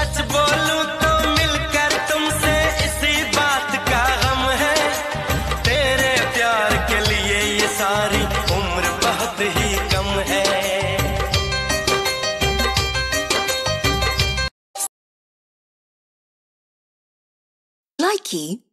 सच बोलूं तो मिलकर तुमसे इसी बात का गम है। तेरे प्यार के लिए ये सारी उम्र बहुत ही कम है। Likey